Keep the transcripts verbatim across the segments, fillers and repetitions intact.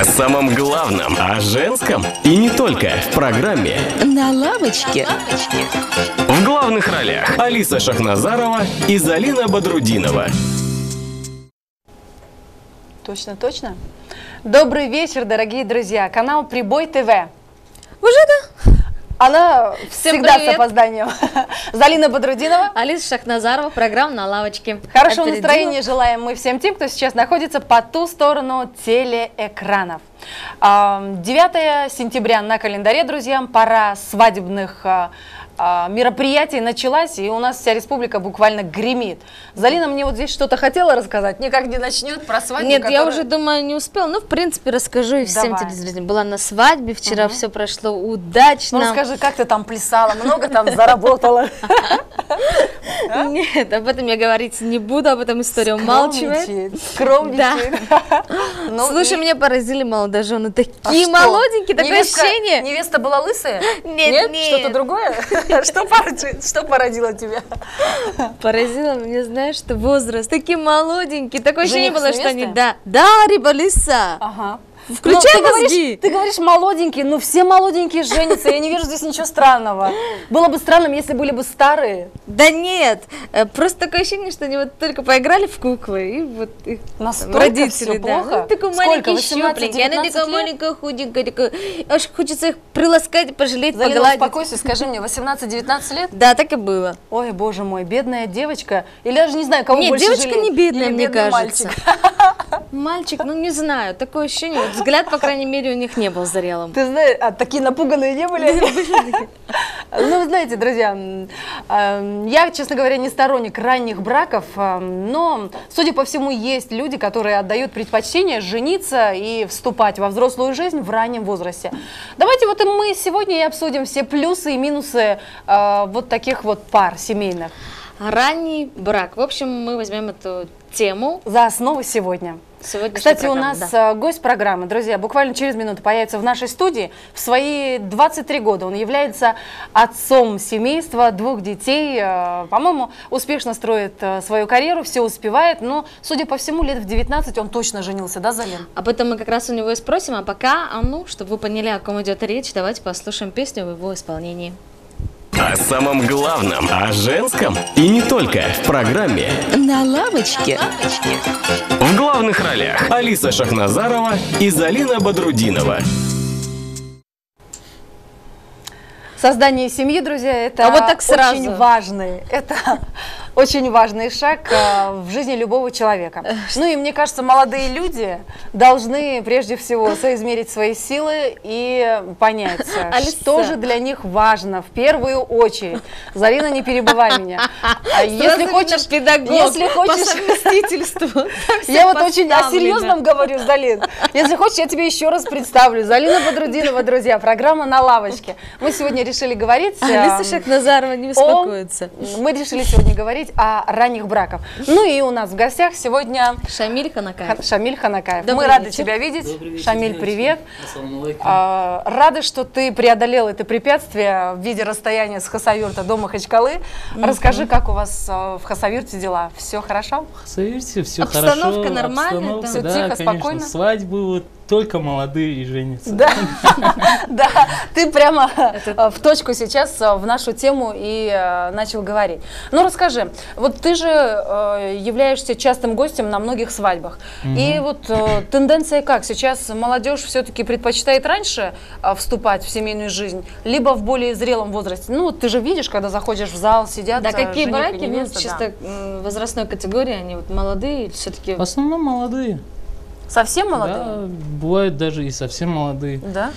О самом главном, о женском и не только в программе «На лавочке». В главных ролях Алиса Шахназарова и Залина Бадрудинова. Точно, точно. Добрый вечер, дорогие друзья. Канал Прибой ТВ. Уже да? Она Всем всегда привет. с опозданием. Залина Бадрудинова. Алиса Шахназарова, программа «На лавочке». Хорошего Опередила. настроения желаем мы всем тем, кто сейчас находится по ту сторону телеэкранов. девятое сентября на календаре, друзья, пора свадебных мероприятий началась, и у нас вся республика буквально гремит. Залина мне вот здесь что-то хотела рассказать, никак не начнет про свадьбу. Нет, которая... я уже думаю, не успела. Ну, в принципе, расскажу и всем Давай. телезрителям. Была на свадьбе, вчера Угу. все прошло удачно. Ну, расскажи, как ты там плясала, много там заработала? Нет, об этом я говорить не буду, об этом история умалчивает. Скромничает. Ну, Слушай, и- меня поразили молодожены. А Такие что? молоденькие, такое Невестка- ощущение. Невеста была лысая? Нет, нет. Что-то другое? Что породило, что породило тебя? Поразило меня, знаешь, что возраст. Такие молоденькие. Такое ощущение Жених с было, что они... невестой? Да, да, Рибалиса. Ага. Включай Ну, ты мозги. говоришь, ты говоришь молоденькие, но все молоденькие женятся. Я не вижу здесь ничего странного. Было бы странным, если были бы старые. Да нет, э, просто такое ощущение, что они вот только поиграли в куклы, и вот их там Настолько родители, всё да. плохо? Ну, такой Сколько, маленький, восемнадцать щупленький, она девятнадцать такая лет? маленькая, худенькая, такая, аж хочется их приласкать, пожалеть, Залина, погладить. успокойся, скажи мне, восемнадцать-девятнадцать лет? Да, так и было. Ой, боже мой, бедная девочка. Или даже не знаю, кого Нет, больше девочка жалеть. не бедная, Или мне бедный кажется. мальчик. Мальчик, ну не знаю, такое ощущение, вот взгляд, по крайней мере, у них не был зрелым. Ты знаешь, а такие напуганные не были? Ну, вы знаете, друзья, м, э, я, честно говоря, не сторонник ранних браков, э, но, судя по всему, есть люди, которые отдают предпочтение жениться и вступать во взрослую жизнь в раннем возрасте. Давайте вот и мы сегодня и обсудим все плюсы и минусы э, вот таких вот пар семейных. Ранний брак. В общем, мы возьмем эту тему. За основу сегодня. Сегодняшней Кстати, у программы, нас да. э, гость программы, друзья, буквально через минуту появится в нашей студии. В свои двадцать три года он является отцом семейства, двух детей. э, По-моему, успешно строит э, свою карьеру, все успевает. Но, судя по всему, лет в девятнадцать он точно женился, да, Залин? Об этом мы как раз у него и спросим, а пока, а ну, чтобы вы поняли, о ком идет речь, давайте послушаем песню в его исполнении. О самом главном, о женском и не только в программе «На лавочке». в главных ролях Алиса Шахназарова и Залина Бадрудинова. Создание семьи, друзья, это А вот так сразу. очень важный, это очень важный шаг э, в жизни любого человека. Ну и мне кажется, молодые люди должны прежде всего соизмерить свои силы и понять, э, Алиса. что же для них важно в первую очередь. Зарина, не перебивай меня. А если Сразу хочешь, видно, педагог если по хочешь, совместительству. Так всё я вот очень о поставлено. серьезном говорю, Залин. Если хочешь, я тебе еще раз представлю. Залина Бадрудинова, друзья, программа «На лавочке». Мы сегодня решили говорить... Алиса эм, Шахназарова не о- беспокоится. Мы решили сегодня говорить о ранних браках. Ну и у нас в гостях сегодня Шамиль Ханакаев. Ха- Шамиль Ханакаев. Добрый Мы рады вечер. тебя видеть. Добрый вечер, Шамиль, девочки. привет. Ассаламу алейкум. А, Рады, что ты преодолел это препятствие в виде расстояния с Хасавюрта до Махачкалы. Расскажи, как у вас а, в Хасавюрте дела? Все хорошо? Смотрите, все Обстановка хорошо. нормальная, обстановка, там? Всё да, тихо, конечно. спокойно? Свадьбы вот только молодые и женятся. Да, да, ты прямо э, в точку сейчас э, в нашу тему и э, начал говорить. Ну расскажи, вот ты же э, являешься частым гостем на многих свадьбах, и вот э, тенденция как? Сейчас молодежь все-таки предпочитает раньше э, вступать в семейную жизнь, либо в более зрелом возрасте? Ну вот ты же видишь, когда заходишь в зал, сидят Да, э, какие жених и браки, ну, невеста, да. чисто м, возрастной категории, они вот молодые, все-таки... В основном молодые. Совсем молодые? Да, бывают даже и совсем молодые. Да?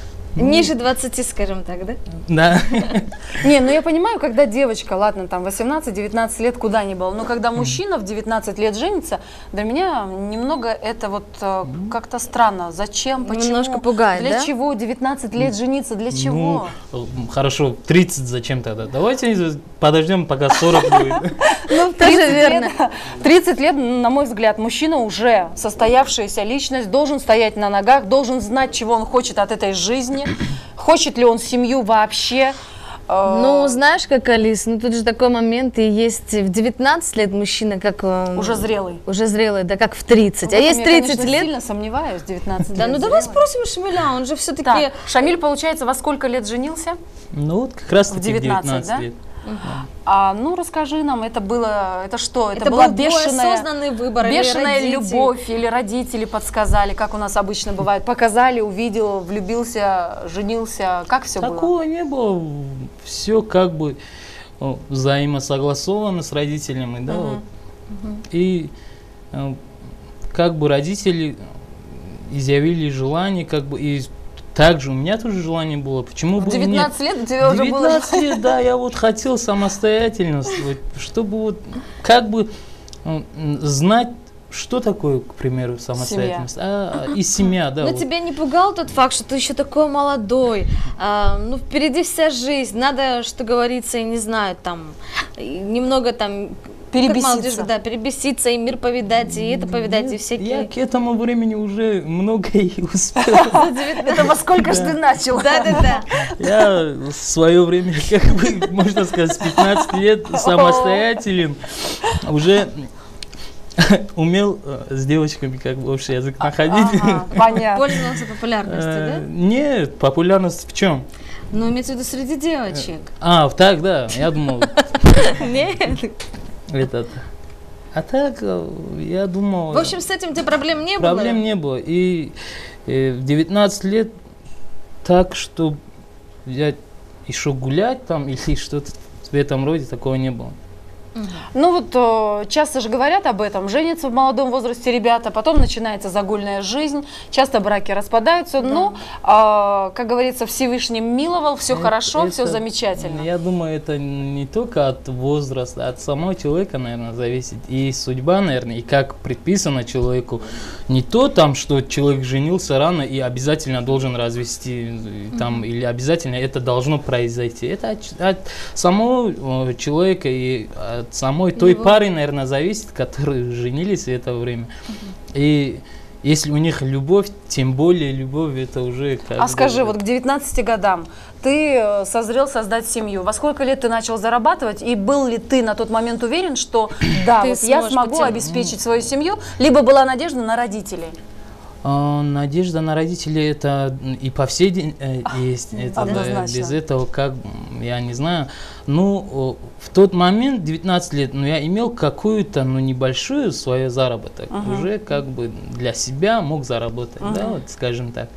Ниже двадцати, скажем так, да? Да. Не, ну я понимаю, когда девочка, ладно, там восемнадцать-девятнадцать лет куда ни было, но когда мужчина в девятнадцать лет женится, для меня немного это вот э, как-то странно. Зачем, почему? Немножко пугает, Для да? чего девятнадцать лет жениться? Для чего? Ну, хорошо, тридцать зачем тогда? Давайте подождем, пока сорок будет. Ну, тоже верно. Лет, тридцать лет, на мой взгляд, мужчина уже состоявшаяся личность, должен стоять на ногах, должен знать, чего он хочет от этой жизни, хочет ли он семью вообще. э, Ну, знаешь, как, Алис, ну тут же такой момент, и есть в девятнадцать лет мужчина, как... э, уже зрелый. Уже зрелый, да, как в тридцать. В А этом есть я, тридцать конечно, лет... сильно сомневаюсь, девятнадцать Да, лет ну давай зрелый. спросим Шамиля, он же все-таки... Так, Шамиль, получается, во сколько лет женился? Ну вот как раз В таки девятнадцать, девятнадцать да? лет. А, ну, расскажи нам, это было, это что? Это, Это была был твой бешеная, осознанный выбор или бешеная родители? любовь, или родители подсказали, как у нас обычно бывает, показали, увидел, влюбился, женился, как все было? Такого не было. Все как бы о, взаимосогласовано с родителями, да. Вот. И э, как бы родители изъявили желание, как бы и также у меня тоже желание было. Почему В бы и нет? девятнадцать лет у тебя уже было... девятнадцать лет, да, я вот хотел самостоятельность, вот, чтобы вот как бы э, знать, что такое, к примеру, самостоятельность. А, и семья, да. Но вот. тебя не пугал тот факт, что ты еще такой молодой, а, ну впереди вся жизнь, надо, что говорится, я не знаю, там, и немного там... Перебеситься. Как молодежь, да, перебеситься, и мир повидать, и это повидать, и Нет, всякие... Я к этому времени уже многое успел. Это во сколько же ты начал? Да-да-да. Я в свое время, как бы, можно сказать, с пятнадцати лет самостоятелен, уже умел э, с девочками как бы общий язык находить. Ага, понятно. Пользовался популярностью, Э, да? Нет, популярность в чем? Ну, имеется в виду среди девочек. А, так, да, я думал, Нет. этот. А так, э, я думал... В общем, с этим у тебя проблем не было? Проблем не было. И э, в девятнадцать лет так, что взять еще гулять там или что-то в этом роде, такого не было. Ну вот э, часто же говорят об этом, женятся в молодом возрасте ребята, потом начинается загульная жизнь, часто браки распадаются, но, э, как говорится, Всевышний миловал, все Это- хорошо, все это, замечательно. Я думаю, это не только от возраста, от самого человека, наверное, зависит. И судьба, наверное, и как предписано человеку. Не то там, что человек женился рано и обязательно должен развести, и там, или обязательно это должно произойти. Это от, от самого э, человека и от самой той Его. пары, наверное, зависит, которые женились в это время. И если у них любовь, тем более любовь, это уже как А бы- скажи, вот к девятнадцати годам ты э, созрел создать семью. Во сколько лет ты начал зарабатывать? И был ли ты на тот момент уверен, что да, Ты вот я сможешь смогу потянуть. обеспечить свою семью? Либо была надежда на родителей? А, Надежда на родителей это и по всей день э, есть. Это, да, однозначно. без этого как, м, я не знаю. Ну, о, в тот момент, девятнадцать лет, ну, я имел какую-то, ну, небольшую свою заработок. Уже как бы для себя мог заработать, да, вот, скажем так.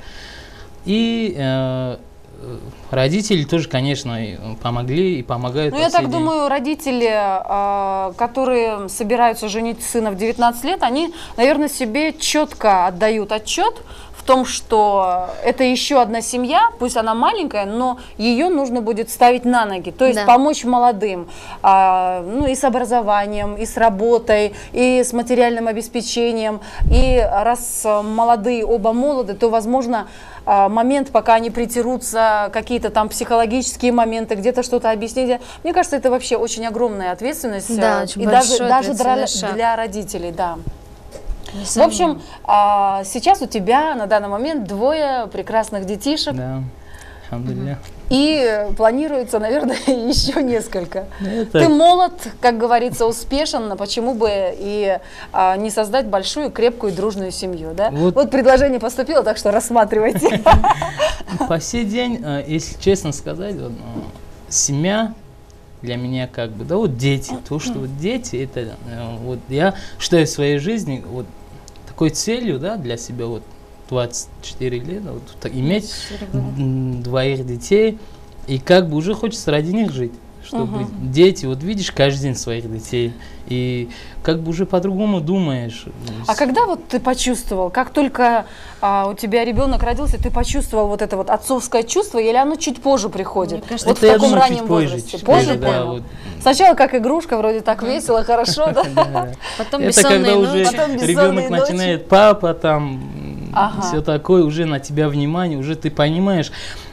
И э, э, родители тоже, конечно, и помогли и помогают. Ну, по я сей так день. думаю, родители, а, которые собираются женить сына в девятнадцать лет, они, наверное, себе четко отдают отчет в том, что это еще одна семья, пусть она маленькая, но ее нужно будет ставить на ноги, то есть Да. помочь молодым, а, ну, и с образованием, и с работой, и с материальным обеспечением. И раз а, молодые, оба молоды, то, возможно, а, момент, пока они притерутся, какие-то там психологические моменты, где-то что-то объяснить. Мне кажется, это вообще очень огромная ответственность. Да, э, очень и даже, большой даже для, ответственный шаг. для родителей, да. В общем, а, сейчас у тебя на данный момент двое прекрасных детишек, Да, алхамдулилля. и планируется, наверное, еще несколько. Это- Ты молод, как говорится, успешен, но почему бы и а, не создать большую, крепкую, дружную семью, да? Вот, Вот. предложение поступило, так что рассматривайте. По сей день, э, если честно сказать, вот, э, семья для меня как бы, да, вот дети, то, что вот дети, это, э, вот я считаю в своей жизни вот такой целью, да, для себя вот двадцать четыре лета, вот так иметь м, двоих детей, и как бы уже хочется ради них жить, чтобы дети, вот видишь каждый день своих детей, и как бы уже по-другому думаешь. А когда вот ты почувствовал, как только а, у тебя ребенок родился, ты почувствовал вот это вот отцовское чувство, или оно чуть позже приходит? Мне кажется, вот Это, в я таком думаю, чуть раннем позже, возрасте. чуть Позже позже, да, понял? вот. Сначала как игрушка, вроде так весело, хорошо, да? Да. Потом Это бессонные когда ночи. уже Потом бессонные ребенок ночи. начинает, папа там, Ага. все такое, уже на тебя внимание, уже ты понимаешь,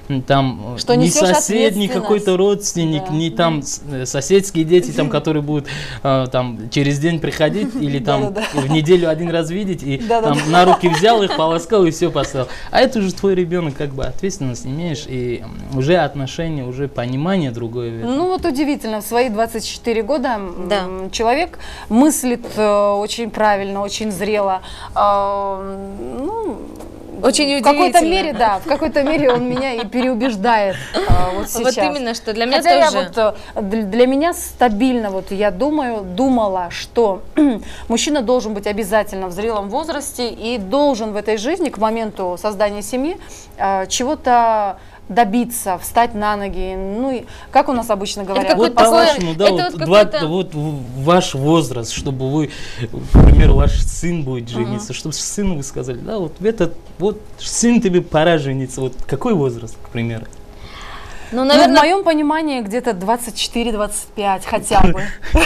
там Что не несешь сосед, не ответственность. какой-то родственник, Да. не там с- э, соседские дети, там, которые будут э, там через день приходить или там Да-да-да. в неделю один раз видеть и Да-да-да. там на руки взял их, полоскал и все поставил. А это уже твой ребенок, как бы ответственность имеешь и м, уже отношения, уже понимание другое. в этом. Ну вот удивительно, в свои двадцать четыре года м, Да. человек мыслит э, очень правильно, очень зрело. Э, ну, Очень в какой-то удивительно. мере, да, в какой-то мере он меня и переубеждает э, вот сейчас. Вот именно, что для меня Хотя тоже. я вот, э, для для меня стабильно, вот я думаю, думала, что мужчина должен быть обязательно в зрелом возрасте и должен в этой жизни к моменту создания семьи э, чего-то добиться, встать на ноги. Ну, и, как у нас обычно говорят, какой-то Вот такое- по-вашему, да, это вот, вот два- какой-то- вот в- ваш возраст, чтобы вы, к примеру, ваш сын будет жениться, чтобы сыну вы сказали, да, вот в этот, вот сын тебе пора жениться, вот какой возраст, к примеру? Ну, ну, в наверное, моем понимании где-то двадцать четыре двадцать пять хотя бы.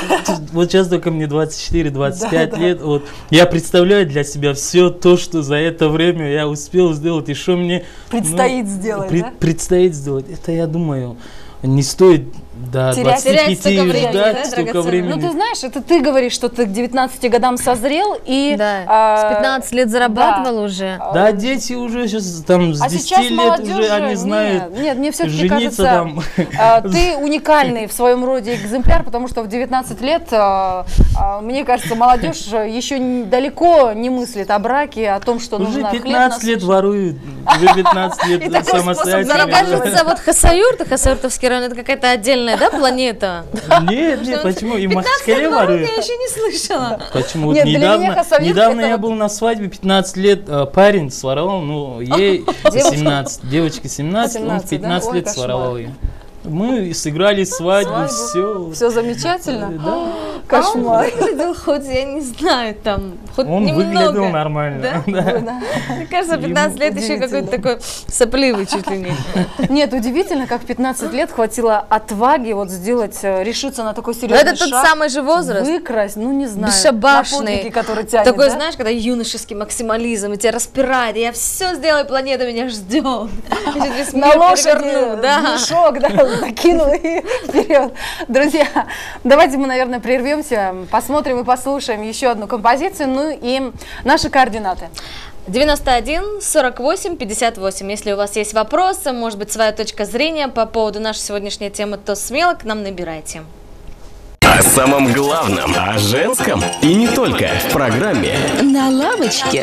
Вот сейчас только мне двадцать четыре двадцать пять Да, да. лет, вот я представляю для себя все то, что за это время я успел сделать, и что мне Предстоит ну, сделать, пред- да? Предстоит сделать. Это, я думаю, не стоит до Терять- двадцати терять пяти столько времени, ждать да, столько драгоценного? времени. Ну, ты знаешь, это ты говоришь, что ты к девятнадцати годам созрел и... да, а, с пятнадцати лет зарабатывал да. уже. Да, дети уже сейчас там с А десяти сейчас лет молодежь уже они знают. Нет, нет, мне все-таки жениться кажется, там. а, ты уникальный в своем роде экземпляр, потому что в девятнадцать лет, а, а, мне кажется, молодежь еще не- далеко не мыслит о браке, о том, что Уже нужно хлеб пятнадцать лет насущный. воруют, уже пятнадцать И лет такой способ самостоятельно. зарабатывать. Кажется, вот Хасавюрт, Хасавюртовский район, это какая-то отдельная, да, планета? Нет, нет, почему? И в пятнадцать лет Махачкале воруют, воруют. я еще не слышала. Почему? Вот Нет, для меня недавно, Хасавюрт недавно это я вот- был на свадьбе, пятнадцать лет, э, парень своровал, ну, ей семнадцать, девочке семнадцать, он в семнадцать, да? пятнадцать Ой, лет кошмар. своровал ее. Мы сыграли свадьбу, Свадьбу. все. Все замечательно? Да. Кошмар. А он выглядел хоть, я не знаю, там, хоть Он немного. выглядел нормально. Да? Да. Мне кажется, пятнадцать лет еще удивительно. какой-то такой сопливый чуть ли не. Нет, удивительно, как в пятнадцать лет хватило отваги вот сделать, э, решиться на такой Но серьезный это тот шаг. самый же возраст. Выкрасть, ну не знаю, Бесшабашный. на подвиги, который тянет, Такой, да? знаешь, когда юношеский максимализм, и тебя распирает, и я все сделаю, планета меня ждет. Я чуть весь На мир лошади, переверну, в да. мешок, да, закинул и вперед. Друзья, давайте мы, наверное, прервемся, посмотрим и послушаем еще одну композицию, ну и наши координаты. девяносто один сорок восемь пятьдесят восемь. Если у вас есть вопросы, может быть, своя точка зрения по поводу нашей сегодняшней темы, то смело к нам набирайте. О самом главном, о женском и не только в программе На лавочке.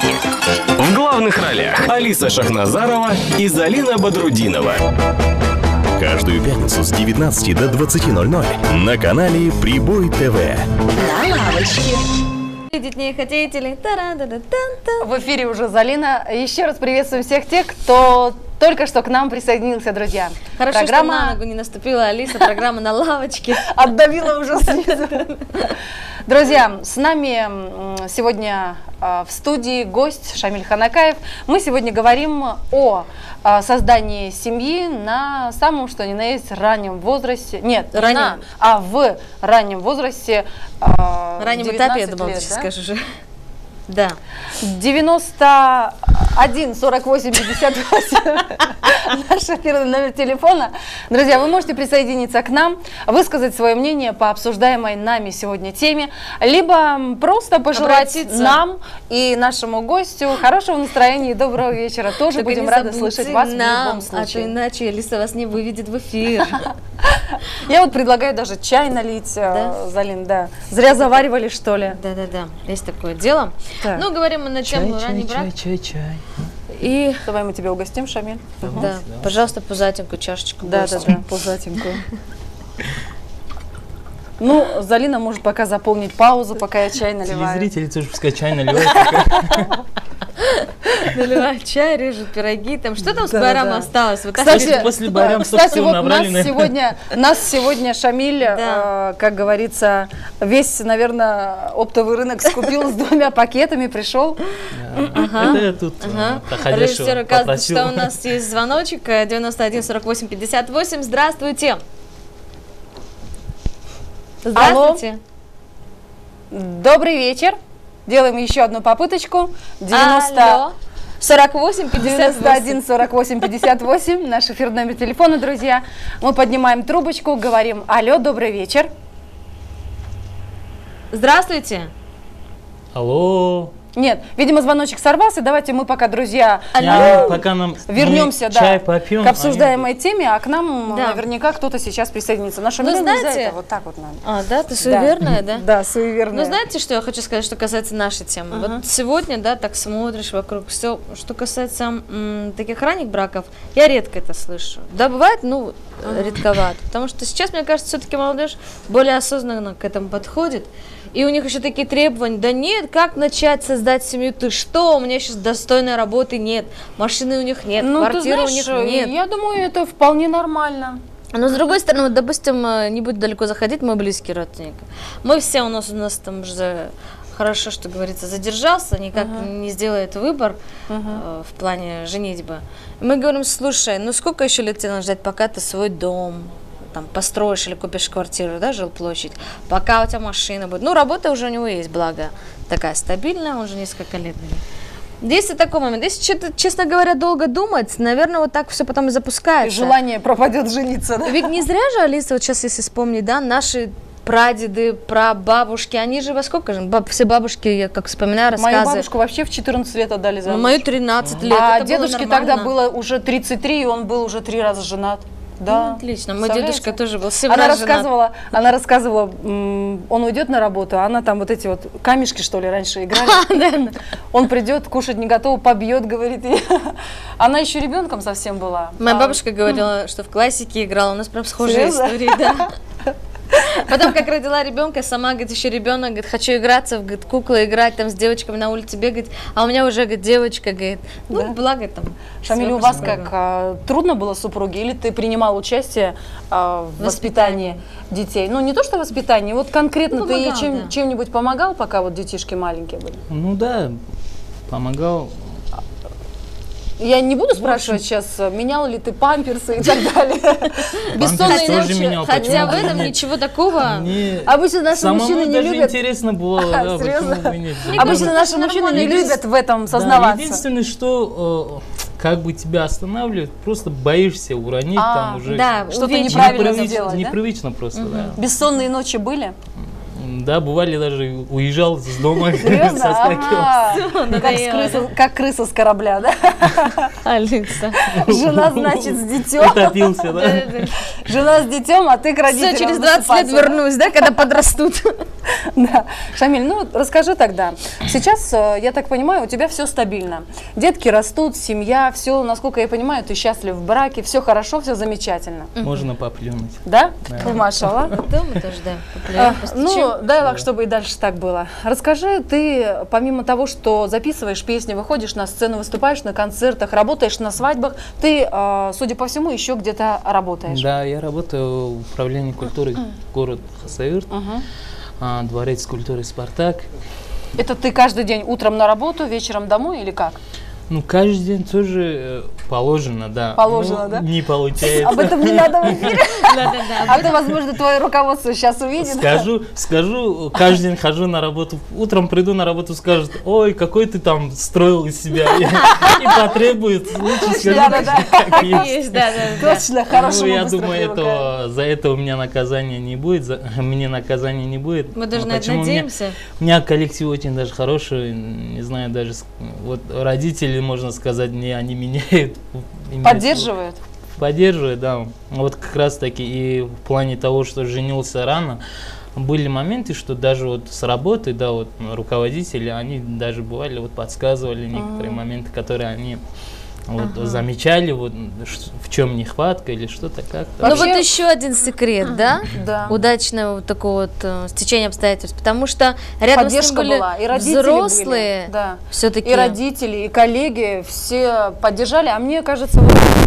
в главных ролях Алиса Шахназарова и Залина Бодрудинова. Каждую пятницу с девятнадцати до двадцати ноль-ноль на канале Прибой ТВ. На лавочке. Видеть не хотите ли? Та-ра-да-да-тан-та. В эфире уже Залина. Еще раз приветствую всех тех, кто только что к нам присоединился, друзья. Хорошо, что Программа на ногу не наступила Алиса, программа на лавочке. отдавила уже снизу. Друзья, с нами м, сегодня а, в студии гость Шамиль Ханакаев. Мы сегодня говорим о а, создании семьи на самом, что ни на есть, раннем возрасте. Нет, не Раннем. на, а в раннем возрасте. а, В раннем этапе, я девятнадцать думала, ты лет, сейчас да? скажешь уже. Да. девяносто один сорок восемь пятьдесят восемь наш эфирный номер телефона. Друзья, вы можете присоединиться к нам, высказать свое мнение по обсуждаемой нами сегодня теме, либо просто пожелать Обратиться. нам и нашему гостю хорошего настроения и доброго вечера. Тоже Только будем не рады забудьте слышать вас в нам, любом а то случае. иначе Алиса вас не выведет в эфир. Я вот предлагаю даже чай налить, э, Да? Залин, да. Зря заваривали, что ли? Да-да-да, есть такое дело. Так. Ну, говорим мы на Чай, тему чай, ранний брак. чай, чай, чай. И, Давай мы тебя угостим, Шамиль. да, пожалуйста, пузатенькую чашечку. Да, да, гостю. да, ползатенькую. Ну, Залина может пока заполнить паузу, пока я чай наливаю. Телезрители тоже пускай чай наливают. Наливают чай, режут пироги. Там что там с Да, байрама да. осталось? Вот Кстати, так после Байрам кстати, собственно вот набрали, нас наверное. сегодня, нас сегодня Шамиль, Да. э, как говорится, весь, наверное, оптовый рынок скупил с двумя пакетами, пришел. Это я тут Ага. э, Режиссер проходящего указывает, попросил. что у нас есть звоночек э, девяносто один сорок восемь пятьдесят восемь. Здравствуйте. Здравствуйте. Добрый вечер. Делаем еще одну попыточку. девяносто Алло. сорок восемь пятьдесят девяносто один сорок восемь пятьдесят восемь, наш эфирный номер телефона, друзья. Мы поднимаем трубочку, говорим: алло, добрый вечер. Здравствуйте. Алло. Нет, видимо, звоночек сорвался. Давайте мы пока, друзья, Я- пока нам вернемся, мы да, чай попьем. к обсуждаемой они- теме, а к нам Да. наверняка кто-то сейчас присоединится. Наша Ну, Милена знаете- нельзя это вот так вот надо. А, да, ты суеверная, да? Да, суеверная. Ну, знаете, что я хочу сказать, что касается нашей темы? Вот сегодня, да, так смотришь вокруг, все, что касается м, таких ранних браков, я редко это слышу. Да, бывает, ну, редковато, потому что сейчас, мне кажется, все-таки молодежь более осознанно к этому подходит, и у них еще такие требования: да нет, как начать создать семью, ты что, у меня сейчас достойной работы нет, машины у них нет, Ну, ты квартиры знаешь, у них нет. я думаю, это вполне нормально. Но с другой стороны, вот, допустим, э, не буду далеко заходить, мы близкие родственники. Мы все, у нас у нас там уже хорошо, что говорится, задержался, никак не сделает выбор э, в плане женитьбы. И мы говорим: слушай, ну сколько еще лет тебе надо ждать, пока ты свой дом там построишь или купишь квартиру, да, жилплощадь, пока у тебя машина будет. Ну, работа уже у него есть, благо, такая стабильная, он уже несколько лет. Если такой момент, если что-то, честно говоря, долго думать, наверное, вот так все потом и И запускается. желание пропадет жениться, да? Ведь не зря же, Алиса, вот сейчас, если вспомнить, да, наши прадеды, прабабушки, они же во сколько же? Баб, все бабушки, я как вспоминаю, рассказы. Мою бабушку вообще в четырнадцать лет отдали Ну, замуж. мою тринадцать лет. А это было дедушке нормально. тогда было уже тридцать три, и он был уже три раза женат. Да. Ну, отлично. Мой Представляете? дедушка тоже был семь Она раз женат. рассказывала, она рассказывала, м, он уйдет на работу, а она там вот эти вот камешки, что ли, раньше играли. Он придет, кушать не готова, побьет, говорит. И она еще ребенком совсем была. Моя А, бабушка говорила, что в классике играла. У нас прям схожие Серьезно? истории, да. Потом, как родила ребенка, сама, говорит, еще ребенок, говорит, хочу играться, говорит, куклы играть, там с девочками на улице бегать, а у меня уже, говорит, девочка, говорит, ну, Да. благо там. Шамиль, всё у вас по-своему. как, а, трудно было супруге, или ты принимал участие а, в воспитании детей? Ну, не то, что воспитание, вот конкретно Ну, ты помогал, чем, да. чем-нибудь помогал, пока вот детишки маленькие были? Ну да, помогал. Я не буду спрашивать сейчас, менял ли ты памперсы и так далее. Бессонные тоже ночи. менял. Хотя почему в бы и этом нет? ничего такого. Мне Обычно наши самому мужчины не даже любят. интересно было, да, Серьезно? почему бы и нет. Обычно наши это мужчины нормально. не любят в этом Да, сознаваться. единственное, что э, как бы тебя останавливает, просто боишься уронить, А, там уже да, Что-то увечья. неправильно непривычно, сделать, да? непривычно просто, да. Бессонные ночи были? Да, бывали даже уезжал с дома, Серьезно? соскакивал. Ага. Как, с надоело, крысы- как крыса с корабля, да? Алиса. Жена, значит, с детем. Утопился, да? Жена с детем, а ты к родителям. Все, через двадцать лет высыпаться, да? вернусь, да, когда подрастут. Да. Шамиль, ну расскажи тогда. Сейчас, э, я так понимаю, у тебя все стабильно. Детки растут, семья, все, насколько я понимаю, ты счастлив в браке, все хорошо, все замечательно. Можно поплюнуть. Да? Да. Машалла. Да, мы тоже, да, А, попляем, постучим. Ну, дай лак, чтобы и дальше так было. Расскажи, ты помимо того, что записываешь песни, выходишь на сцену, выступаешь на концертах, работаешь на свадьбах, ты, э, судя по всему, еще где-то работаешь. Да, я работаю в управлении культуры город Хасавюрт, Мгм. а, дворец культуры «Спартак». Это ты каждый день утром на работу, вечером домой или как? Ну, каждый день тоже э, положено, да. Положено, Ну, да? Не получается. Об этом не надо в эфире. Да-да-да. А то, возможно, твое руководство сейчас увидит. Скажу, скажу, каждый день хожу на работу, утром приду на работу, скажут: ой, какой ты там строил из себя, и потребует, лучше скажу, Да-да-да. как есть. Есть, да-да-да. Точно, хорошо. Ну, я думаю, это, за это у меня наказания не будет, за, мне наказания не будет. Мы даже Ну, на это почему? У меня- надеемся. У меня коллектив очень даже хороший, не знаю, даже с- вот родители, можно сказать, мне они меняют. Поддерживают. Поддерживают, да. Вот как раз таки и в плане того, что женился рано, были моменты, что даже вот с работы, да, вот руководители, они даже бывали, вот подсказывали некоторые моменты, которые они вот замечали, вот ш- в чем нехватка или что-то как-то. Ну Вообще- вот еще один секрет, да? Да. Удачного вот такого вот э, стечения обстоятельств, потому что рядом с Поддержка ним были была, и родители взрослые, были, да. все-таки. И родители, и коллеги все поддержали. А мне кажется, вот,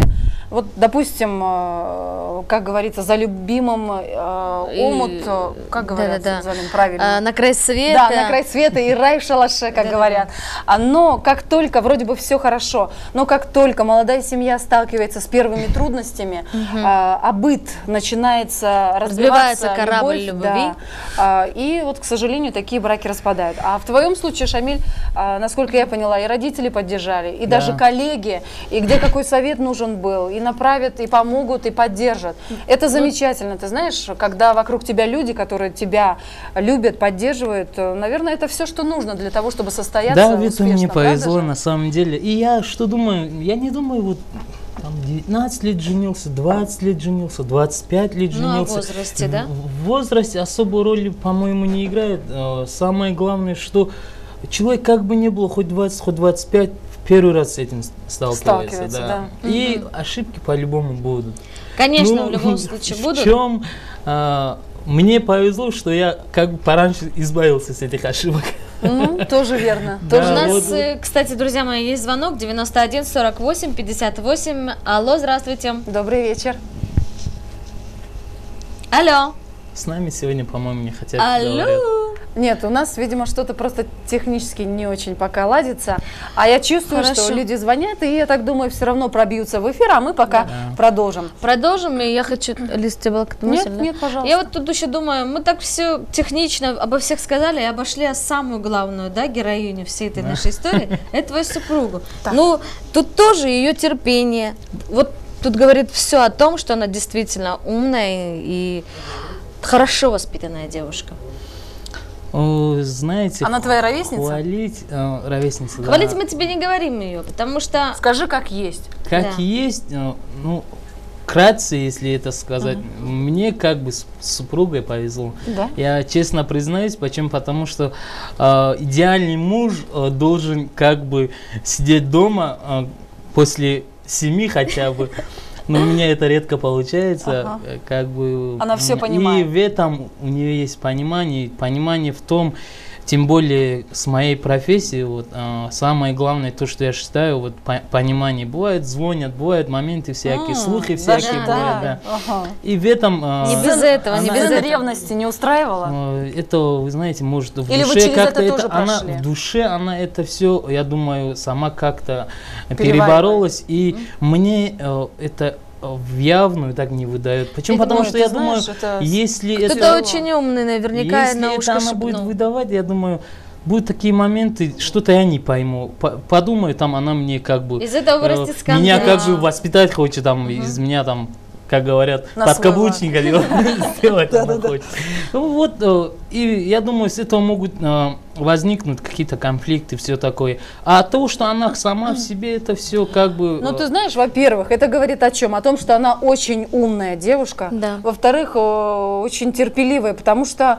Вот, допустим, э, как говорится, за любимым э, омут, э, как говорят, Да-да-да. Залин, правильно? А, на край света. Да, на край света и рай в шалаше, как говорят. А, Но как только, вроде бы все хорошо, но как только молодая семья сталкивается с первыми трудностями, а, а быт начинается Разбивается разбиваться, корабль любовь, любви. да. А, и вот, к сожалению, такие браки распадают. А в твоем случае, Шамиль, а, насколько я поняла, и родители поддержали, и Да. даже коллеги, и где какой совет нужен был, и направят, и помогут, и поддержат. Это замечательно, ты знаешь, когда вокруг тебя люди, которые тебя любят, поддерживают, э, наверное, это все, что нужно для того, чтобы состояться Да, это успешно, мне правда повезло же? на самом деле. И я что думаю, я не думаю, вот там девятнадцать лет женился, двадцать лет женился, двадцать пять лет Ну, а в женился. возрасте, да? В возрасте особую роль, по-моему, не играет. Э, Самое главное, что человек как бы не было, хоть двадцать, хоть двадцать пять, в первый раз с этим сталкивается. Сталкивается, да. да. И ошибки по-любому будут. Конечно, Ну, в любом случае будут. В чем мне повезло, что я как бы пораньше избавился с этих ошибок. Ну, тоже верно. Да, У Тоже нас, вот- э, кстати, друзья мои, есть звонок девяносто один сорок восемь пятьдесят восемь. Алло, здравствуйте. Добрый вечер. Алло. С нами сегодня, по-моему, не хотят говорить. Алло. Нет, у нас, видимо, что-то просто технически не очень пока ладится. А я чувствую, Хорошо. что люди звонят, и я так думаю, все равно пробьются в эфир, а мы пока продолжим. Продолжим, и я хочу... Лиз, у тебя была какая-то мысль, Нет, да? нет, пожалуйста. Я вот тут еще думаю, мы так все технично обо всех сказали и обошли самую главную, да, героиню всей этой нашей истории, это твою супругу. Ну, тут тоже ее терпение. Вот тут говорит все о том, что она действительно умная и хорошо воспитанная девушка. О, знаете, Она твоя ровесница? Хвалить, э, ровесница, да. Хвалить мы тебе не говорим ее, потому что... Скажи, как есть. Как Да. есть, э, ну, вкратце, если это сказать, мне как бы с с супругой повезло. Да? Я честно признаюсь, почему? Потому что э, идеальный муж э, должен как бы сидеть дома э, после семи хотя бы. Но у меня это редко получается, Ага. э, как бы. Она всё м, понимает. И в этом у нее есть понимание, понимание в том, тем более с моей профессией, вот э, самое главное то, что я считаю, вот по- понимание. Бывает звонят, бывают моменты всякие, М, слухи даже всякие так. бывают, да. Ага. И в этом э, Не без этого, не она- без Из-за этого. ревности не устраивала? э, это, вы знаете, может в Или вы душе через это как-то тоже она прошли? в душе она это все, я думаю, сама как-то Переваривает. переборолась, и мне э, это в явную так не выдает. Почему? Я Потому думаю, что ты я знаешь, думаю, это если Кто-то это, очень умный, наверняка если на это ушко она будет шепнул. выдавать, я думаю, будут такие моменты, что-то я не пойму. По- Подумаю, там она мне как бы Из этого э, вырастет скандал. меня как бы воспитать хочет, там из меня там, как говорят, На подкаблучника сделать она хочет. Ну вот, э, и я думаю, с этого могут э, возникнуть какие-то конфликты, все такое. А то, что она сама в себе, это все как бы... Ну, э, ты знаешь, во-первых, это говорит о чем? О том, что она очень умная девушка. Да. Во-вторых, э, очень терпеливая, потому что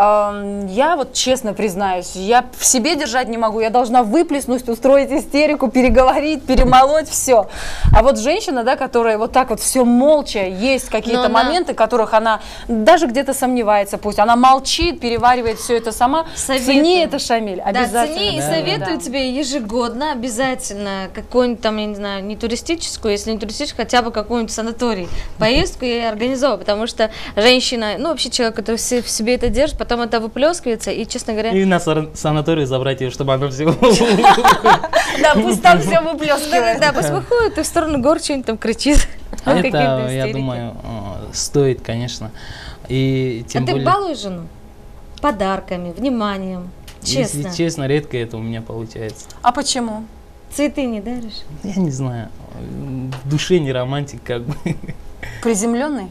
э, я вот честно признаюсь, я в себе держать не могу. Я должна выплеснуть, устроить истерику, переговорить, перемолоть, все. А вот женщина, да, которая вот так вот все молча, есть какие-то Но она- моменты, в которых она даже где-то сомневается, пусть она молчит, переваривает все это сама. Советую. Цени это, Шамиль, Да, обязательно. цени и Да, советую да. тебе ежегодно обязательно какую-нибудь там, я не знаю, не туристическую, если не туристическую, хотя бы какую-нибудь санаторий, поездку я организовываю, потому что женщина, ну вообще человек, который все- в себе это держит, потом это выплескивается, и, честно говоря, И на сар- санаторию забрать ее, чтобы она все... Да, пусть там все да, выплескивает. да, пусть выходит и в сторону гор что-нибудь там кричит. Какие-то Это, я истерики. думаю, э, стоит, конечно. И тем А ты более... балуешь жену? Подарками, вниманием, честно. Если честно, редко это у меня получается. А почему? Цветы не даришь? Я не знаю, в душе не романтик как бы. Приземленный?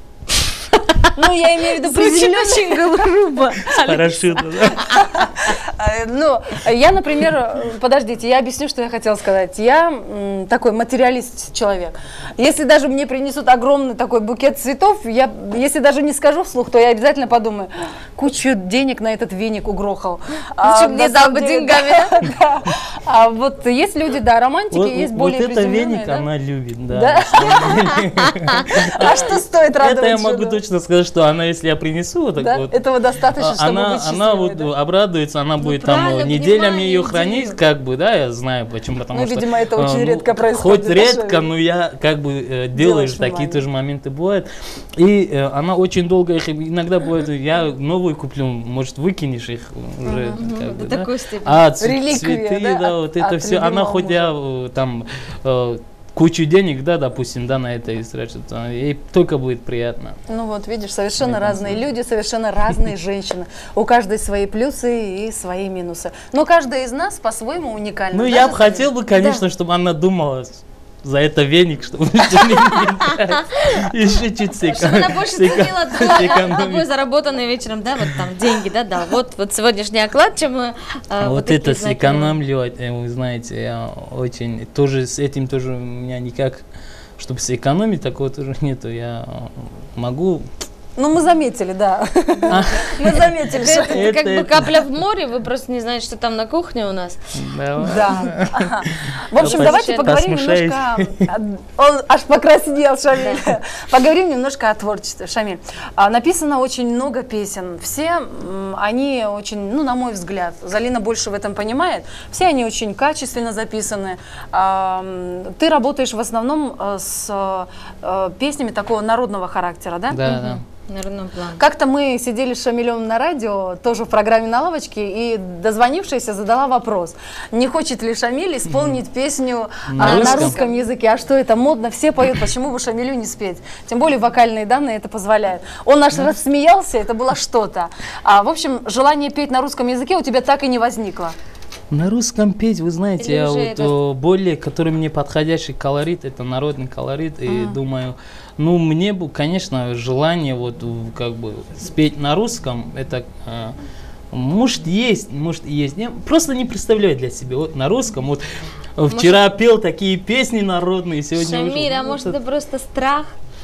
Ну, я имею в виду Звучит приземленный. очень грубо. С парашютом, да. Э, Ну, я, например, э, подождите, я объясню, что я хотела сказать. Я м, такой материалист человек. Если даже мне принесут огромный такой букет цветов, я, если даже не скажу вслух, то я обязательно подумаю, кучу денег на этот веник угрохал. А, Лучше б не на дал самом бы деле, деньгами, да, да. А вот есть люди, да, романтики, Вот, есть вот более это приземленные, веник да? она любит, да. Да? на самом деле. А что стоит радовать Это я могу жену? точно сказать, что она, если я принесу вот так Да? вот, Этого достаточно, чтобы она, быть она счастливой, вот да? обрадуется, она будет будет там правильно неделями понимаю ее идею. хранить, как бы, да, я знаю почему, потому Ну, что... видимо, это очень э, редко ну, происходит, Хоть да, редко, Шамиль? но я как бы э, делаю, Делаешь такие внимание. тоже моменты бывают. И э, она очень долго их, иногда бывает, я новую куплю, может, выкинешь их уже, как бы, До да. такой степени. А ц- Реликвия, цветы, да, да, от- вот это от все, она любимого хоть я э, там э, кучу денег, да, допустим, да, на это истрачу, то ей только будет приятно. Ну вот, видишь, совершенно разные люди, совершенно разные женщины. У каждой свои плюсы и свои минусы. Но каждая из нас по-своему уникальна. Ну, Даже я бы с- хотел бы, конечно, чтобы она думала за это веник, чтобы еще чуть Чтобы она больше ценила твой- тобой заработанный вечером, да, вот там деньги, да, да, вот, вот сегодняшний оклад, чем мы э, Вот такие это знаки. сэкономливать, э, вы знаете, я очень, тоже с этим тоже у меня никак, чтобы сэкономить, такого тоже нету. Я могу... Ну, мы заметили, да. А. Мы заметили, что... Это, это как Это- бы это. капля в море, вы просто не знаете, что там на кухне у нас. Давай. Да. Ага. В общем, Пос- давайте поговорим посмешаюсь. немножко... Он аж покраснел, Шамиль. Поговорим немножко о творчестве, Шамиль. А, Написано очень много песен. Все м, они очень, ну, на мой взгляд, Залина больше в этом понимает, все они очень качественно записаны. А, м, Ты работаешь в основном э, с э, песнями такого народного характера, да? Да, да. Народном плане. Как-то мы сидели с Шамилем на радио, тоже в программе «На лавочке», и дозвонившаяся задала вопрос, не хочет ли Шамиль исполнить песню а, На на, русском? русском языке. А что это модно, все поют, почему бы Шамилю не спеть? Тем более вокальные данные это позволяют. Он аж рассмеялся, это было что-то. А, в общем, желание петь на русском языке у тебя так и не возникло. На русском петь, вы знаете, Или я уже вот это- э, более, который мне подходящий колорит, это народный колорит, и думаю, ну, мне бы, конечно, желание вот в- как бы спеть на русском, это э, может есть, может и есть, я просто не представляю для себя, вот на русском, вот э, вчера пел такие песни народные, сегодня уже, Шамиль, а ну, может это это просто страх?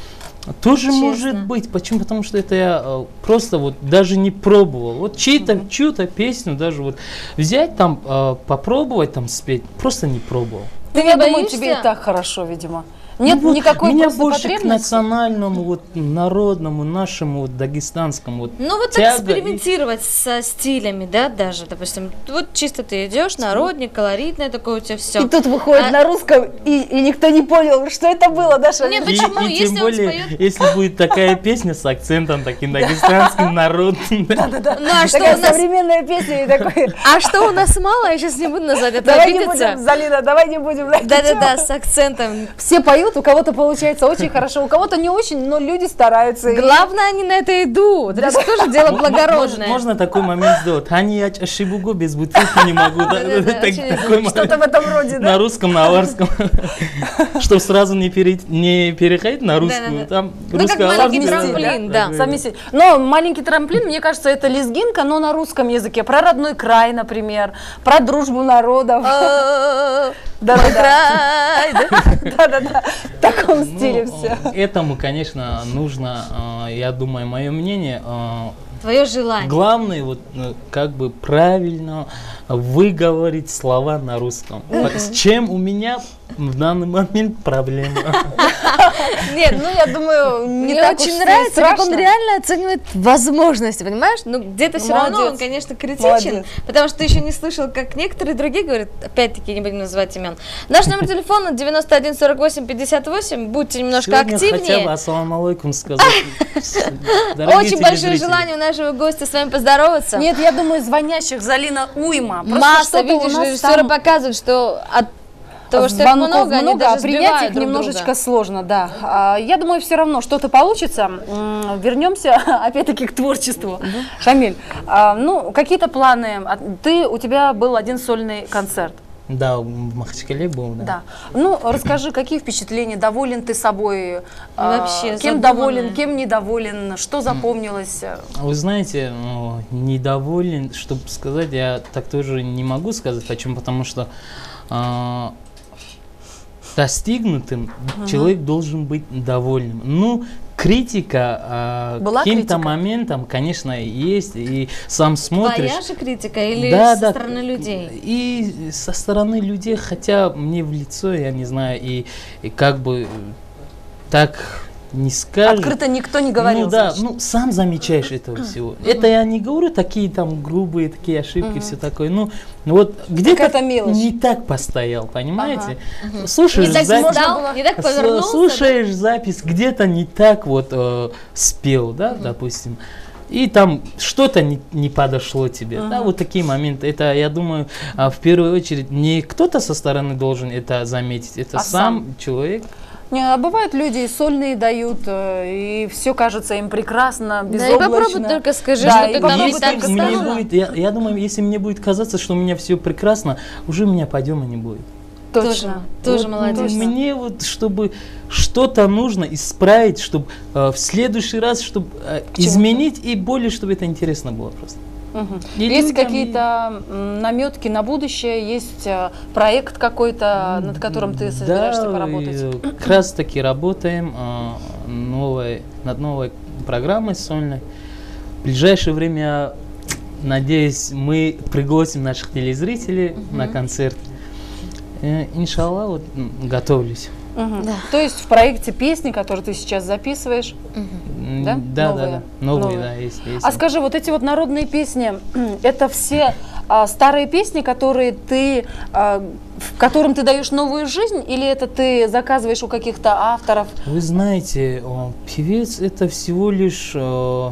тоже честно? может быть. Почему? Потому что это я э, просто вот даже не пробовал. Вот чьи-то, чью-то песню даже вот взять там, э, попробовать там спеть, просто не пробовал. Ты, не я думаю, боишься? тебе и так хорошо, видимо. Нет Ну вот никакой меня просто больше к потребности. национальному, вот, народному, нашему, вот, дагестанскому. Вот, Ну вот тяга так экспериментировать со стилями, да, даже, допустим, вот чисто ты идешь, народник, колоритное такое у тебя все. И тут выходит А- на русском, и, и никто не понял, что это было, да, Шамиль? Нет, И, почему? и Если тем он более, споет- если будет такая песня с акцентом таким дагестанским, народным. да. Ну а что Такая у нас? современная песня и такой... А что у нас мало? Я сейчас не буду назвать, это Давай не будем, обидится. Залина, давай не будем. Да-да-да, с акцентом. Все поют, у кого-то получается очень хорошо, у кого-то не очень, но люди стараются. И- Главное, они на это идут. Это же тоже дело благородное. Можно такой момент сделать. Они ошибугу без бутылки не могу. да, Да-да-да, так- очень такой момент. Что-то в этом роде, да? На русском, на аварском. Чтобы сразу не пере- не переходить на русскую. Да-да-да. Там Ну, как русская маленький аварская, трамплин, да. Совместить. Но маленький трамплин, мне кажется, это лезгинка, но на русском языке. Про родной край, например, про дружбу народов. Да-да-да. Да-да-да. В таком стиле Ну, все. этому, конечно, нужно, э, я думаю, мое мнение, э, Твое желание. главное, вот, э, как бы правильно выговорить слова на русском. С чем у меня в данный момент проблема. Нет, ну я думаю, не Мне так очень уж нравится, как он страшно. реально оценивает возможности, понимаешь? Ну, где-то все равно он, Молодец. конечно, критичен, Молодец. потому что ты еще не слышал, как некоторые другие говорят, опять-таки, не будем называть имен. Наш номер телефона девяносто один сорок восемь пятьдесят восемь, будьте немножко Сегодня хотя бы активнее. ассаламу алейкум сказать. Дорогие Очень большое телезрители. желание у нашего гостя с вами поздороваться. Нет, я думаю, звонящих Залина уйма. Просто Масса, что-то у видишь, нас режиссеры там показывают, что от того, что их звонков много, они много, даже а принять сбивают их друг немножечко друга. сложно, да. А, Я думаю, все равно что-то получится. М, Вернемся опять-таки к творчеству. Шамиль, а, ну, какие-то планы? А, Ты, у тебя был один сольный концерт. Да, в Махачкале был, да. Да. Ну, расскажи, какие впечатления, доволен ты собой? А, Вообще, Кем задуманная. доволен, кем недоволен, что запомнилось? Вы знаете, ну, недоволен, чтобы сказать, я так тоже не могу сказать. Почему? Потому что а, достигнутым человек должен быть довольным. Ну, критика а, Была каким-то критика? моментом, конечно, есть, и сам смотришь. Твоя же критика или Да, со да, стороны людей? И со стороны людей, хотя мне в лицо, я не знаю, и, и как бы так не скажет. Открыто никто не говорил. Ну да, значит. ну сам замечаешь этого всего. Это я не говорю такие там грубые такие ошибки, все такое. Ну вот где-то Какая-то мелочь. не так постоял, понимаете? Не Слушаешь так запись, встал, не так с- повернулся. слушаешь запись, где-то не так вот э, спел, да, допустим. И там что-то не, не подошло тебе. Да, вот такие моменты. Это, я думаю, а, в первую очередь не кто-то со стороны должен это заметить, это А сам человек. Не, а бывают люди и сольные дают, э, и все кажется им прекрасно, Да, и безоблачно. попробуй только скажи, Да, что и ты попробуй не Если так только мне скажи. встала. будет, я, я думаю, если мне будет казаться, что у меня все прекрасно, уже у меня подъема не будет. Точно. Тоже Вот, молодец. ну, мне вот, чтобы что-то нужно исправить, чтобы э, в следующий раз, чтобы э, изменить и более, чтобы это интересно было просто. Мгм. И Есть людям, какие-то м, наметки на будущее, есть э, проект какой-то, над которым ты собираешься да, поработать? и, э, как раз таки работаем э, новой, над новой программой сольной. В ближайшее время, надеюсь, мы пригласим наших телезрителей на концерт. Э, иншаллах, вот, м, готовлюсь. Мгм. Да. То есть в проекте песни, которые ты сейчас записываешь. М, Да? Да, Новые? да, да. Новые, Новые. да, есть, есть. А скажи, вот эти вот народные песни, это все а, старые песни, которые ты, а, в которым ты даешь новую жизнь, или это ты заказываешь у каких-то авторов? Вы знаете, о, певец это всего лишь э,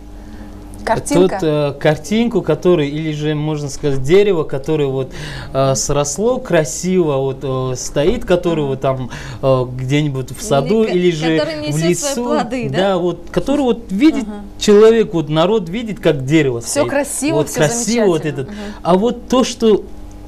Картинка? тот э, картинку, который, или же можно сказать дерево, которое вот э, сросло красиво, вот э, стоит, которое вот там э, где-нибудь в саду Или или ко- же который в несет свои лесу, плоды, да? да, вот, который вот видит человек, вот народ видит, как дерево Всё стоит. красиво, вот всё красиво вот замечательно. этот. А вот то, что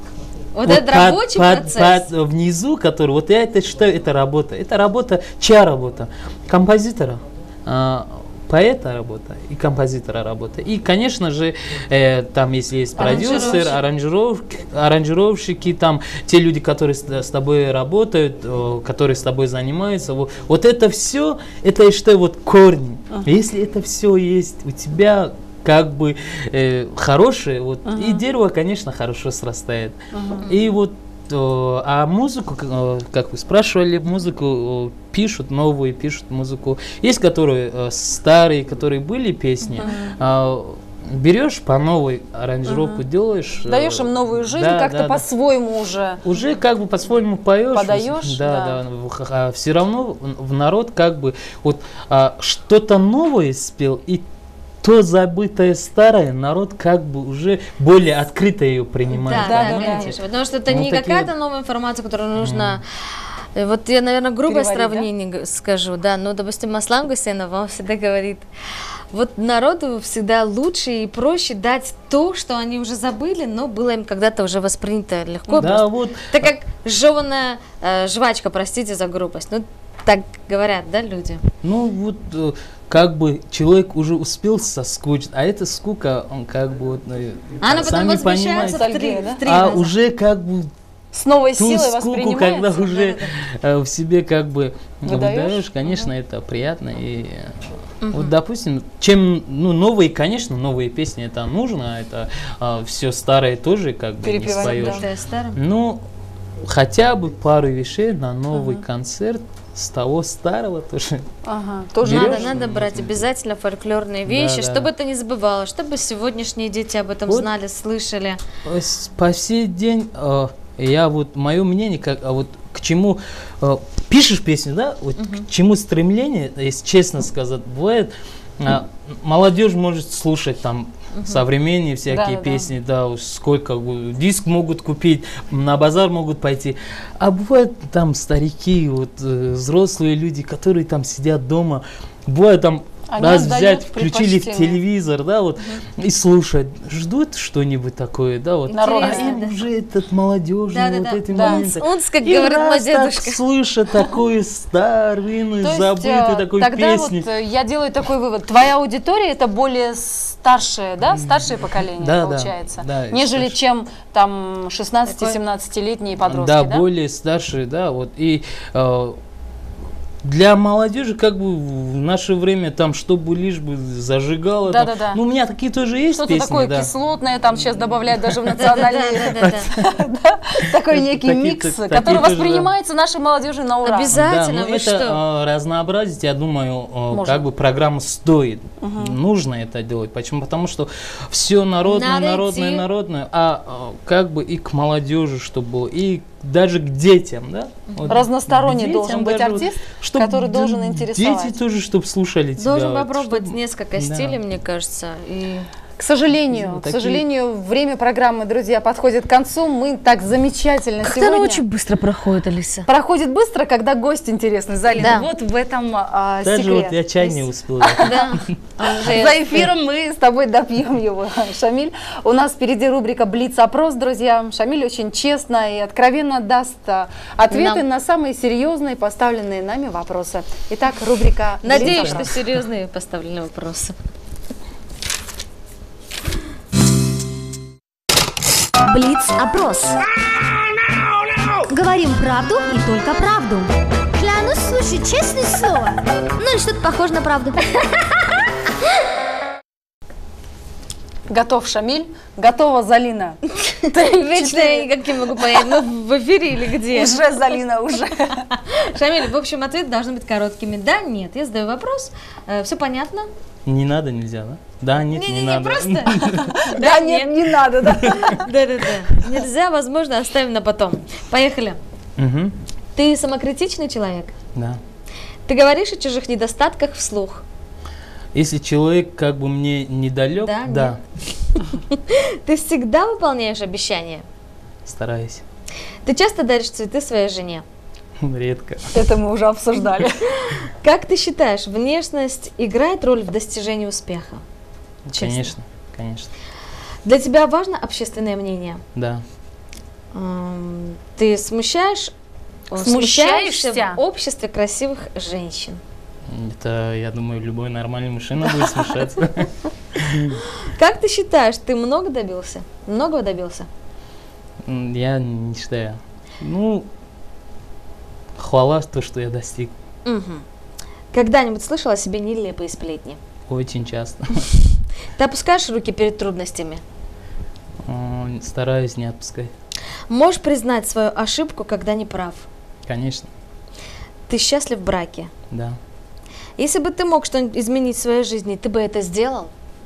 Вот вот этот под- рабочий под- процесс. под- внизу, который, вот я это считаю, это работа. Это работа, чья работа? Композитора, а, поэта работа и композитора работа. И, конечно же, э, там, если есть продюсер, аранжировщик, аранжировщики, там, те люди, которые с, с тобой работают, э, которые с тобой занимаются, вот, вот это все, это, я считаю, вот корни. Если это все есть у тебя, как бы э, хорошее, вот, и дерево, конечно, хорошо срастает. И вот, э, а музыку, к- э, как вы спрашивали, музыку э, пишут, новую пишут музыку. Есть, которые э, старые, которые были песни, а, берешь по новой аранжировку, делаешь. э, Даешь им новую жизнь, да, как-то да, да. по-своему уже. Уже как бы по-своему поешь. Подаешь, да. Да, да. А все равно в в народ как бы вот а, что-то новое спел, и то забытое старое народ как бы уже более открыто ее принимает. Да, да, понимаете? конечно. Потому что это Вот не такие какая-то вот. новая информация, которую нужно... Э, Вот я, наверное, грубое Переварить, да? сравнение г- скажу, да, но, допустим, Аслан Гусейнов, он всегда говорит, вот народу всегда лучше и проще дать то, что они уже забыли, но было им когда-то уже воспринято легко. Да, просто. вот. Это как жеванная э, жвачка, простите за грубость. Ну, так говорят, да, люди? Ну вот э, как бы человек уже успел соскучить, а эта скука, он как бы вот, э, А она потом сами возвращается в понимаете, три, Ностальгия, да? в три а раза. уже как бы С новой ту силой скуку, воспринимается. когда уже э, в себе как бы Выдаёшь? выдаешь, конечно, это приятно. И э, вот, допустим, чем ну новые, конечно, новые песни это нужно, это все старое тоже как бы не Перепевать, споешь. да. Да, старым. Ну, хотя бы пару вещей на новый концерт с того старого тоже. Ага, тоже Берёшь? Надо, надо брать обязательно фольклорные вещи, да, чтобы да. это не забывалось, чтобы сегодняшние дети об этом Вот. знали, слышали. Э, с- По сей день э, я вот мое мнение, как а вот к чему э, пишешь песню, да, вот к чему стремление, если честно сказать, бывает. А, молодежь может слушать там современные всякие Да-да-да. песни, да, уж сколько э, диск могут купить, на базар могут пойти. А бывают там старики, вот э, взрослые люди, которые там сидят дома, бывает там Они раз отдают взять, включили в предпочтение. телевизор, да, вот, и слушают, ждут что-нибудь такое, да, вот. Народное, А им да. уже этот молодежный, Да-да-да. вот эти Да. моменты. Унц, как И говорит мой раз так дедушка. слышат такую старинную, То есть, забытую э, такую тогда песню. вот э, я делаю такой вывод. Твоя аудитория это более старшее, да, старшее поколение Да, да, получается, да, нежели старше. чем там шестнадцати-семнадцатилетние подростки, да, да? более старшие, да, вот, и э, для молодежи, как бы в наше время, там, чтобы лишь бы зажигало. Да, там. да, да. Ну, у меня такие тоже есть Что-то песни, такое да. кислотное, там сейчас добавляют даже в национальный. Да-да-да. Такой некий Такие- микс, такие который тоже, да. воспринимается нашей молодежью на ура. Обязательно. Да, но вы это что? а, разнообразить, я думаю, а, Можно. как бы программа стоит. Нужно это делать. Почему? Потому что все народное, Надо народное, идти. народное, а, а как бы и к молодежи, чтобы было, и даже к детям, да? Вот Разносторонний к детям должен быть даже вот, артист, чтоб который д- должен интересовать. Дети тоже, чтобы слушали тебя. Должен вот, попробовать чтоб- несколько да. стилей, мне кажется. И К сожалению, Ну, к такие- сожалению, время программы, друзья, подходит к концу. Мы так замечательно как-то она сегодня... очень быстро проходит, Алиса. Проходит быстро, когда гость интересный, Залина. Да. Вот в этом а, Даже секрет. вот я чай не успел. Да. За эфиром мы с тобой допьем его, Шамиль. У нас впереди рубрика «Блиц-опрос», друзья. Шамиль очень честно и откровенно даст а, ответы Нам. на самые серьезные поставленные нами вопросы. Итак, рубрика Надеюсь, что «Блиц-опрос». серьезные поставлены вопросы. Блиц-опрос. Говорим правду и только правду. Клянусь, слушай, честное слово. Ну и что-то похоже на правду. Готов Шамиль, готова Залина. Вечно я никак не могу понять, мы в эфире или где? Уже Залина, уже. Шамиль, в общем, ответы должны быть короткими. Да, нет. Я задаю вопрос. Все понятно? Не надо, нельзя, да? Да, нет, не, Не-не-не, надо. просто. Да, нет, не надо, да. Да-да-да. Нельзя, возможно, оставим на потом. Поехали. Мгм. Ты самокритичный человек? Да. Ты говоришь о чужих недостатках вслух? Если человек как бы мне недалек, Да, да, Ты всегда выполняешь обещания? стараюсь. Ты часто даришь цветы своей жене? Редко. Это мы уже обсуждали. Как ты считаешь, внешность играет роль в достижении успеха? Честно. Конечно, конечно. Для тебя важно общественное мнение? Да. М, Ты смущаешь, Смущаешься? в обществе красивых женщин? Это, я думаю, любой нормальный мужчина будет смешаться. Как ты считаешь, ты много добился? Многого добился? М, Я не считаю. Ну, хвала то, что я достиг. Мгм. Когда-нибудь слышала о себе нелепые сплетни? Очень часто. Ты опускаешь руки перед трудностями? М, Стараюсь не отпускать. Можешь признать свою ошибку, когда не прав? Конечно, Ты счастлив в браке? да. Если бы ты мог что-нибудь изменить в своей жизни, ты бы это сделал?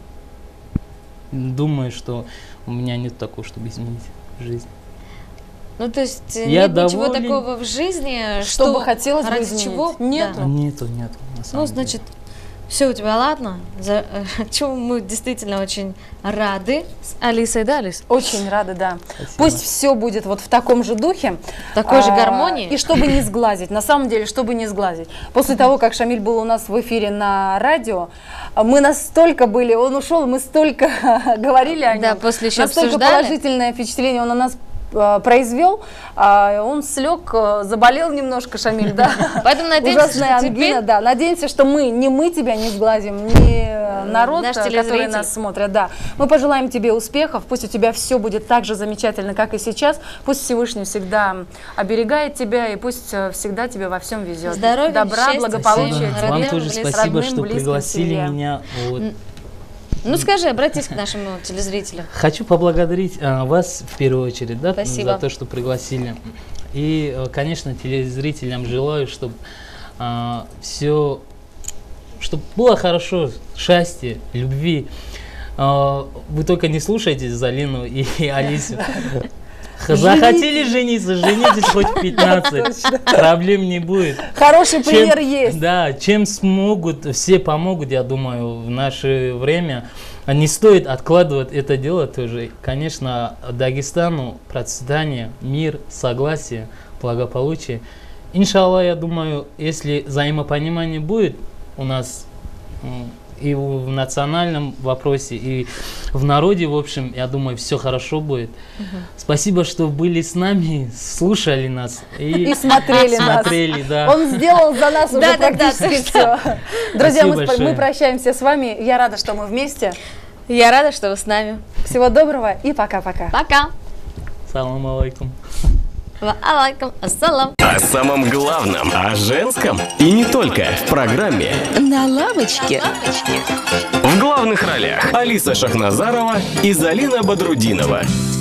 Думаю, что у меня нет такого, чтобы изменить жизнь. Ну, то есть э, Я нет ничего доволен. такого в жизни, Что что бы хотелось бы ради изменить? чего? Нету. Да. Нету, нету, на самом Ну, деле. значит, все у тебя ладно, за, э, чему мы действительно очень рады с Алисой, да, Алис? Очень рада, да. Спасибо. Пусть все будет вот в таком же духе. Такой же А, гармонии. И чтобы не сглазить, на самом деле, чтобы не сглазить. После того, как Шамиль был у нас в эфире на радио, мы настолько были, он ушел, мы столько говорили о нем. Да, после еще Настолько обсуждали. положительное впечатление он на нас а, произвел, а, он слег, а, заболел немножко, Шамиль, да. Поэтому надеемся, Ужасная что ангина, теперь да. Надеемся, что мы, не мы тебя не сглазим, не народ, наш который телезритель. нас смотрят, да. Мы пожелаем тебе успехов, пусть у тебя все будет так же замечательно, как и сейчас, пусть Всевышний всегда оберегает тебя, и пусть э, всегда тебе во всем везет. Здоровья, добра, счастья, благополучия всем тебе, Вам родным, тоже близким. спасибо, родным, что близким пригласили семье. меня. Вот. Ну скажи, обратись к нашему телезрителю. Хочу поблагодарить а, вас в первую очередь, да, Спасибо. за то, что пригласили. И, э, конечно, телезрителям желаю, чтобы все, чтобы было хорошо, счастье, любви. А, вы только не слушайте Залину и, и Алису. Захотели жениться, женитесь хоть в пятнадцать, проблем не будет. Хороший Чем- пример есть. Да, чем смогут, все помогут, я думаю, в наше время. Не стоит откладывать это дело тоже. Конечно, Дагестану процветание, мир, согласие, благополучие. Иншаллах, я думаю, если взаимопонимание будет у нас м, и в в национальном вопросе, и в народе, в общем, я думаю, все хорошо будет. Спасибо, что были с нами, слушали нас и, И смотрели нас. смотрели, да. Он сделал за нас уже Да, да, да, практически так все. Друзья, мы, Спасибо спа- большое. мы прощаемся с вами. Я рада, что мы вместе. Я рада, что вы с нами. Всего доброго и пока-пока. Пока. Салам алейкум. Ва алейкум ассалам. О самом главном, о женском и не только в программе На лавочке. в главных ролях Алиса Шахназарова и Залина Бодрудинова.